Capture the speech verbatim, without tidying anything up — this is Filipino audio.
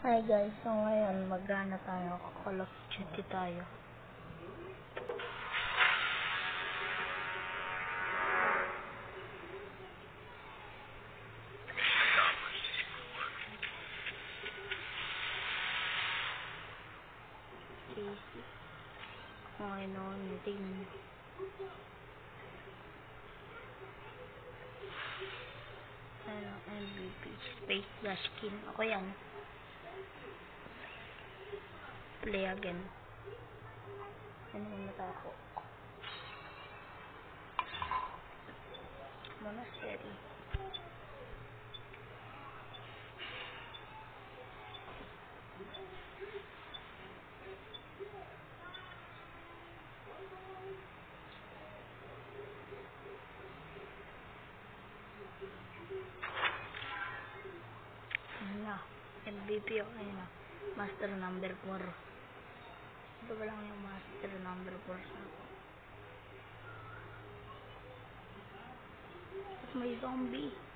Hi guys, so ngayon magana tayo, Call of Duty tayo. Easy. Okay no, meeting. Ano, M V P, Space Dash Skin. Ako yan. Play again. Ano muna tayo? Monastery. Ano na? M V P ako ayun na. Master number four. Ito ba lang yung master number four sa ako? Tapos may zombie.